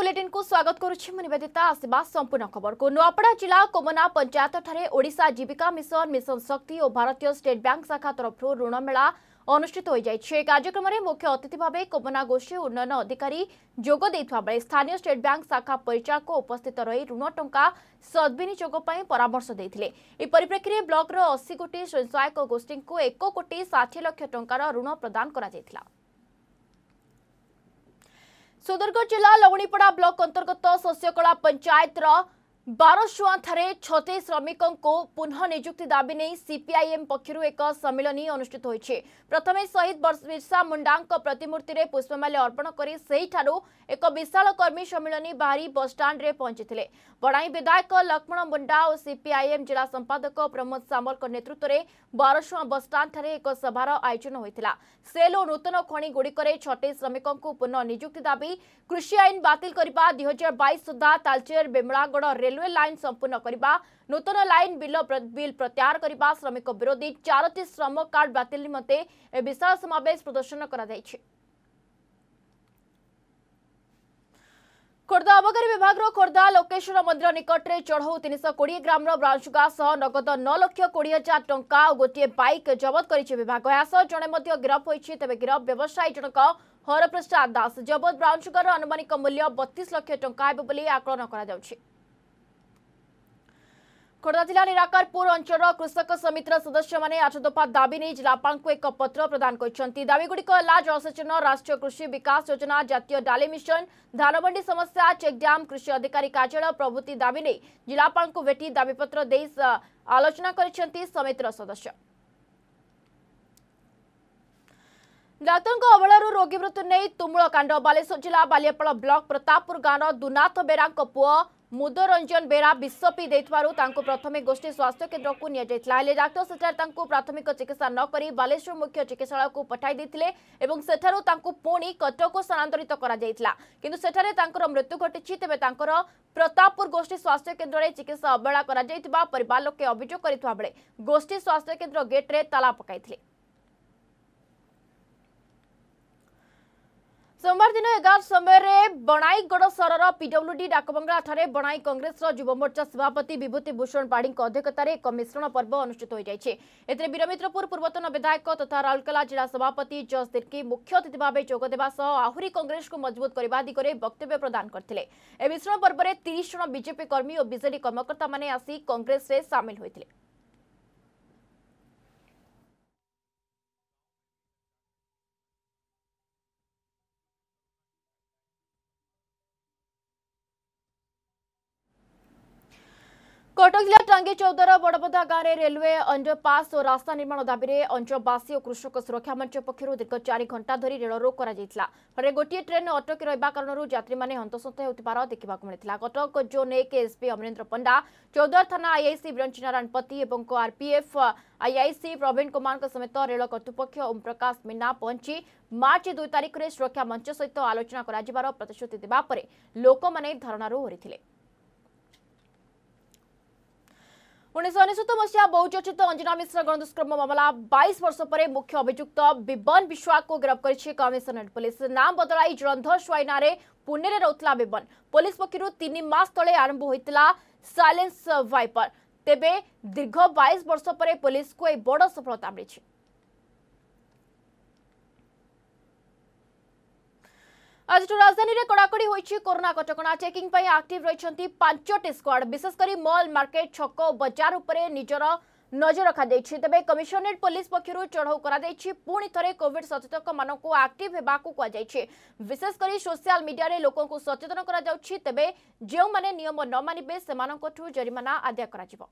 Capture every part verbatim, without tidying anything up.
Bulletin को स्वागत करुछि मु निवेदिता आसीबा संपूर्ण खबर को नुआपड़ा जिला कोमना पंचायत ठारे ओडिशा जीविका मिशन मिशन शक्ति और भारतीय स्टेट बैंक शाखा तरफ ऋण मेला अनुष्ठित हो जाइछे। कार्यक्रम में मुख्य अतिथि भाव कोमना गोष्ठी उन्नयन अधिकारी जोग देइथवा बेले स्थानीय स्टेट बैंक शाखा परिचालक उपस्थित रही ऋण टंका सद्विनियोग पई परामर्श देइथिले। ए परिप्रेक्षी रे ब्लॉक रो अस्सी कोटी स्वयंसहायक गोष्ठी को एक कोटी साठ लाख टंकार ऋण प्रदान करा जाइथिला। सुदरगढ़ जिला लवणीपड़ा ब्लॉक अंतर्गत शस्यकला पंचायत बारशुआ ठारे छत्तीस श्रमिकों को पुनः नियुक्ति दाबी नहीं सीपीआईएम पक्षर एक सम्मेलन अनुष्ठित होइछे। प्रथमे शहीद बिरसा मुंडा प्रतिमूर्ति रे पुष्पमाल्य अर्पण करी सेही ठारू एक विशाल कर्मी सम्मेलन बाहरी बस स्टाण्ड रे पहुंचीथिले। बड़ाई विधायक लक्ष्मण मुंडा और सीपीआईएम जिला संपादक प्रमोद सामल नेतृत्व में बारशुआ बस स्टाण्ड ठारे एक सभार आयोजन होइथिला। सेल और नूतन खणी गुड़िकर छत्तीस श्रमिकों को पुनः नियुक्ति दाबी कृषि आईन बातिल करबा दुई हजार बाईस सुधा तालचेर बेमलागढ़ रेलवे लाइन संपूर्ण करबा नूतन लाइन बिल बिल प्रत्याहार करबा श्रमिक विरोधी चारोटी श्रम कार्ड बातिल निमंते विशाल समावेश प्रदर्शन करा जायछि। खोर्धा अबकारी विभाग खोर्धा लोकेश्वर मंदिर निकट में चढ़ऊ तीन सौ कोड़े ग्राम ब्रांचुगा सह नगद नौ लक्ष कोड़े हजार टंका और गोटे बाइक जबत कर विभाग यासह जड़े गिरफ होती तेज गिरफ व्यवसायी जनक हरप्रसाद दास जबत ब्रांचुगार अनुमानिक मूल्य बत्तीस लक्ष टंका आकलन कर। खोर्धा जिला निराकारपुर अंचल कृषक समितिर सदस्य माने आठ दफा दाबी नहीं जिलापाल को एक पत्र प्रदान करछंती। दाबीगुड़िक जलसेचन राष्ट्रीय कृषि विकास योजना जातीय डाली मिशन धानमंडी समस्या चेक डैम कृषि अधिकारी कार्यालय प्रभृति दाबी नहीं जिलापाल को भेटी दाबीपत्र दे आलोचना करछंती समितिर सदस्य। डाक्तर अवहेलू रोगी मृत्यु नहीं तुमुल कांड बालेश्वर जिला बालियापाल ब्लॉक प्रतापपुर गाँव दुनाथ बेरा पुओ मुदरंजन बेरा विष पी देथिबारु तांको प्रथमे गोष्ठी स्वास्थ्य केन्द्र को निया जायतिला। हेले डाक्टर सेठार तांको प्राथमिक चिकित्सा न करी बालेश्वर मुख्य चिकित्सालय को पठाई देथिले एवं सेठारु तांको पुणी कटक को स्थानांतरित करा जायतिला किंतु सेठारे तांकर मृत्यु घटिछि। तेबे तांकर प्रतापपुर गोष्ठी स्वास्थ्य केन्द्र रे चिकित्सा अवहेला करा जायतिबा परिवार लोके अभियोग करिथवा बेले गोष्ठी स्वास्थ्य केन्द्र गेट रे ताला पकाइथिले। सोमवार दिन एगार समय बनाईगढ़ सहर पीडब्ल्यूडी डाकबंगला ठारे बनाई कांग्रेस युव मोर्चा सभापति विभूति भूषण पाढ़ी अध्यक्षतार एक मिश्रण पर्व अनुष्ठित हो जाए। वीरमित्रपुर पूर्वतन विधायक तथा राउरकेला जिला सभापति जस तिर्की मुख्य अतिथि भाव जोगदेवा आहरी कांग्रेस को मजबूत करने दिगरे वक्तव्य प्रदान करते। ए मिश्रण पर्व में तीस जन बीजेपी कर्मी और बीजेडी कर्मकर्ता माने आसी कांग्रेस रे सामिल होते। कटक जिला टांगी चौदर बड़बदा गाँव में रेलवे अंडरपास और रास्ता निर्माण दाबी में अंचलवासी और कृषक सुरक्षा मंच पक्षर दीर्घ चार घंटा धरी रेल रोक कर गोटे ट्रेन अटकी रहा कारण यात्री मैंने हंतसंत होता देखा मिलता। कटक जोन एक एसपी अमरेन्द्र पंडा चौदर थाना आईआईसी विरंची नारायण पति और आरपीएफ आईआईसी प्रवीण कुमार समेत रेल कर्तृपक्ष ओम प्रकाश मीना पहुंची मार्च दुई तारिख में सुरक्षा मंच सहित आलोचना कर प्रतिश्रुति देवा लोक मैंने धरणार ओहरी। उन्नीस अनेशत मसीहा बहुचर्चित अंजना मिश्र गणदुष्कर्म मामला बाईस वर्ष पर मुख्य अभियुक्त बिबन विश्वास को गिरफ्त कर कमिशनरेट पुलिस नाम बदलाई जलंधर स्वाईना पुणे में रोला बिबन पुलिस पक्षर तीन मास तले आरंभ होता साइलेंस वाइपर तेबे दीर्घ बाईस वर्ष पर पुलिस को एक बड़ सफलता मिली। आज राजधानी में कड़ाकड़ी होइछि कोरोना कटकणा चेकिंग पई एक्टिव रहिछंती पांचटी स्क्वाड विशेषकर मॉल मार्केट छक बजार उपरे निजर नजर रखा जाइछि। तेबे कमिशनरेट पुलिस पक्षरु चढ़ाऊ करा जाइछि पुणी थरे कोविड सचेतक मानकु एक्टिव हेबाकु कुआ जाइछि। विशेषकर सोशल मीडिया रे लोकन को सचेतन करा जाउछि तेबे जेउ माने नियम न मानिबे सेमानकठु जरिमाना आदाय करा जिवो।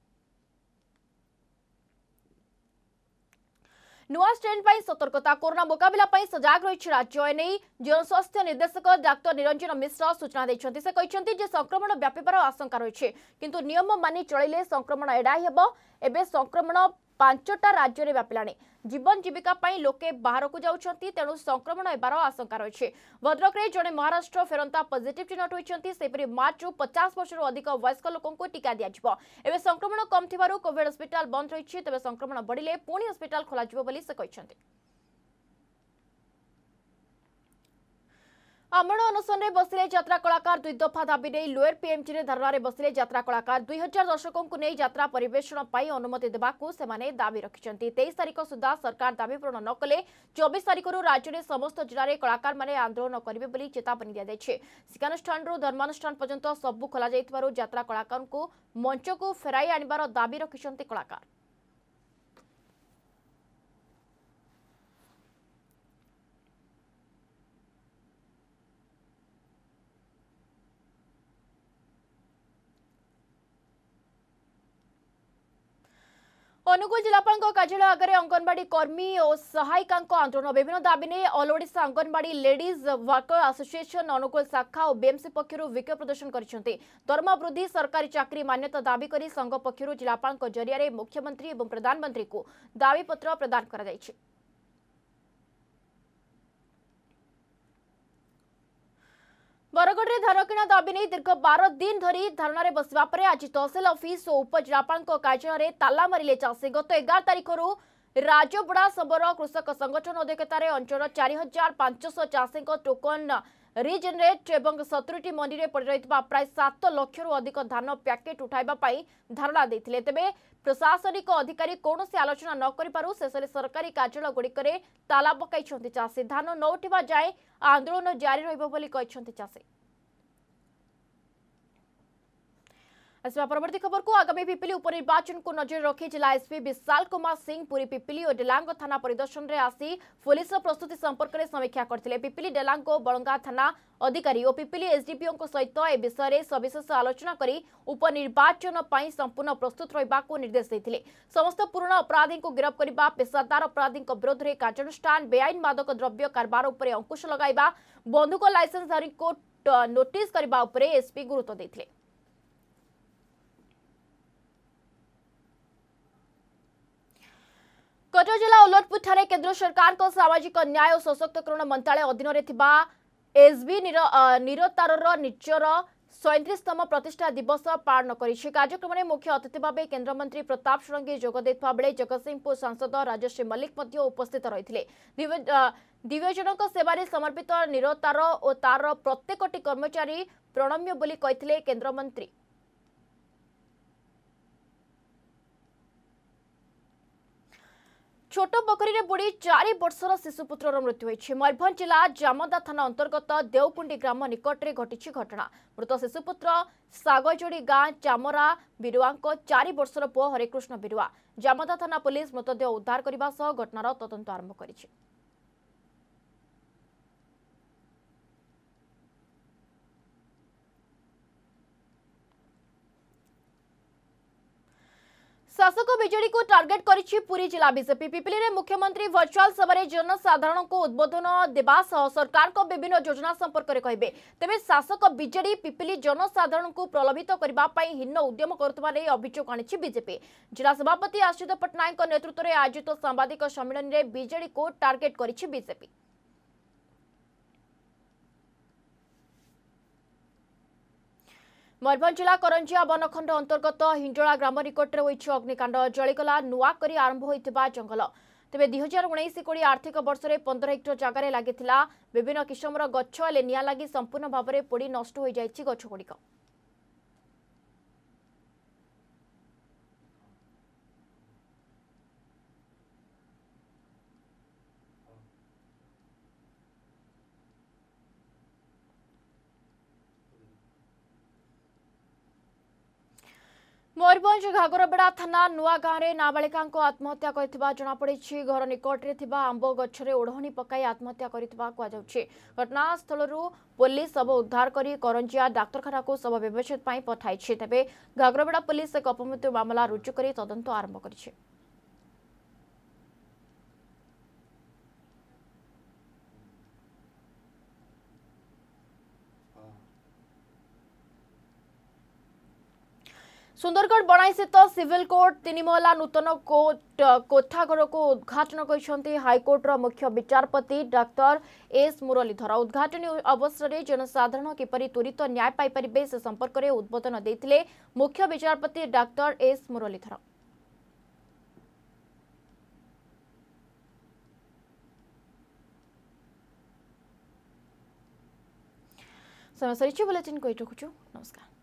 नुआ स्ट्रेन पर सतर्कता कोरोना मुकाबला सजाग रही राज्य एने जनस्वास्थ्य निर्देशक डाक्टर निरंजन मिश्र सूचना देते। से कहते जे संक्रमण व्यापार आशंका रही किंतु नियम मानि चलिले संक्रमण एड़ाई हेब। एबे संक्रमण पांचटा राज्य में व्यापिलानी जीवन जीविका पाई लोके बाहर को जाउछंती तेणु संक्रमण हेबार आशंका रही। भद्रक रे जड़े महाराष्ट्र फेरंता पॉजिटिव चिन्हट होइछंती सेपरि मार्च रु पचास वर्ष अधिक वयस्क लोकों को टीका दियाजिबो। एबे संक्रमण कम थिबारु कोविड हॉस्पिटल बंद रही तेबे संक्रमण बढ़िले पुणी हॉस्पिटल खोलाजिबो बोली से कहछंती। आमरण अनशन बसिले यात्रा कलाकार दुई दफा दाबी नहीं लोयर पीएमटी रे धरना बसिले यात्रा कलाकार दुई हजार दर्शकों को नहीं यात्रा परिवेषण पर अनुमति देवाक से दाबी रखिंट तेईस तारिख सुधा सरकार दाबी पूरण न कले चौबीस तारिख राज्य में समस्त जिले में कलाकार मैंने आंदोलन करेंगे चेतावनी दी शिक्षानुष्ठान धर्मानुष्ठान पर्यंत सबू खोल यात्रा कलाकार को मंच को फेराई आनिबार दाबी रखिंट कलाकार। अनुगुल जिलापाल कार्यालय आगे अंगनवाड़ी कर्मी और सहायिका आंदोलन विभिन्न दाबी नहीं all Odisha anganwadi ladies worker association Angul शाखा और बीएमसी पक्षर विक्षोभ प्रदर्शन कर दरमा वृद्धि सरकारी चाकरी मान्यता दाबी कर संघ पक्षर जिलापाल जरिया मुख्यमंत्री और प्रधानमंत्री को दाबीपत्र प्रदान कर बरगढ़ में धान किणा दाबी नहीं दीर्घ बार दिन धरी धारणा बसवा पर आज तहसिल ऑफिस और उपजिलापाल कार्यालय ताला मारे चाषी गत एगार तारिख राजबड़ा सबर कृषक संगठन अध्यक्षतार अंचल चार हजार पांचश चाषी टोकन रिजेनेट और सतुरी मंडी में पड़ रही प्राय सात लक्ष रु अधिक धान पैकेट उठाइबापी धारणा देते तेज प्रशासनिक अधिकारी कौन से आलोचना न कर शेष सरकारी कार्यालय गुड़िक ताला पकाई चाषी धान न उठा जाए आंदोलन जारी रही चाषी। आसवा परवर्ती खबर को आगामी पिपिली उपनिर्वाचन को नजर रखी जिला एसपी विशाल कुमार सिंह पुरी पिपिली और डेलांग थाना परिदर्शन में आसी पुलिस प्रस्तुति संपर्क में समीक्षा करते पिपिली डेलांग बलंगा थाना अधिकारी और पिपिली एसडीपीओ सहित ए विषय में सविशेष आलोचना कर उपनिर्वाचन पर संपूर्ण प्रस्तुत रहा निर्देश देते समस्त पुराना अपराधी को गिरफ्त करने पेशादार अपराधी विरोध में कार्यानुष्ठान बेआईन मादक द्रव्य कारबार उपर अंकुश लगाइबा बंधुक लाइसेंसधारी को नोटिस करने एसपी गुरुत्व देते। कटक जिला उलटपुर ठारे केंद्र सरकार को सामाजिक न्याय और सशक्तिकरण मंत्रालय अधीन में एसबी निरतार निजर सैंतीसतम प्रतिष्ठा दिवस पालन कर कार्यक्रम में मुख्य अतिथि भाव केंद्र मंत्री प्रताप षडंगी जोग देता बेले जगतसिंहपुर सांसद राजश्री मल्लिक उपस्थित रही दिव्यजन सेवा समर्पित निरतार और तार प्रत्येकटी कर्मचारी प्रणम्य बोली कहिथिले केंद्र मंत्री। छोट पोखरी बुड़ी चार वर्षर शिशुपुत्र मृत्यु होती मयूरभंज जिला जामदा थाना अंतर्गत देवकुंडी ग्राम निकट में घटी घटना मृत शिशुपुत्र सागजोड़ी गाँ चामरा बिरुआ चार वर्षर पुओ हरिकृष्ण बिरुआ जामदा थाना पुलिस मृतदेह उद्धार करने सह घटनार तदंत आरंभ करिछि। शासक बीजेडी को टार्गेट करिछि पुरी जिला बीजेपी पिपिली रे मुख्यमंत्री वर्चुअल सभा जनसाधारण को उद्बोधन देवा सह सरकार को विभिन्न योजना संपर्क में कहे तेज शासक बीजेडी पिपिली जनसाधारण को प्रलोभित करने हीन उद्यम करुवा अभियोग आनी बीजेपी जिला सभापति आश्रित पट्टनायक नेतृत्व में आयोजित सांबादिक सम्मेलन में बीजेडी को टार्गेट करिछि बीजेपी। मयूरभंज जिला करंजिया बनखंड अंतर्गत हिंजोला ग्राम निकट में होइछि अग्निकांड जलिगला नुआ करी आरंभ होइतिबा जंगल तेज दुई हजार उन्नीस कोड़ी आर्थिक वर्ष में पंद्रह हेक्टर जगार लगी विभिन्न किस्मर गछ हेले निया लगी संपूर्ण भाव में पोड़ी नष्ट हो जाइछि गछगुड़िक। मयूरभंज घागरबेड़ा थाना नुआ गाँव में नाबालिका आत्महत्या करथिबा जनापड़ी घर निकट में आंब गछरे ओढ़णी पकाई आत्महत्या करथिबा कुआଯାଉଛି घटनास्थल पुलिस शव उद्धार कर करंजिया डाक्तरखाना को शव व्यवच्छेद पर पठाई तेज घागरबेड़ा पुलिस एक अपमृत्यु मामला रुजु कर तदंत आरंभ कर। सुंदरगढ़ बणाई स्थित सिविल कोर्ट तीन महला नूतन कोर्ट कोठाघर को उद्घाटन कर हाईकोर्टर मुख्य विचारपति डॉक्टर एस मुरलीधर उद्घाटन अवसर में जनसाधारण किपरि त्वरित न्याय पाइपर से संपर्क में उद्बोधन देते मुख्य विचारपति डॉक्टर एस मुरलीधर। समय सरी बुलेटिन को रखुचु नमस्कार।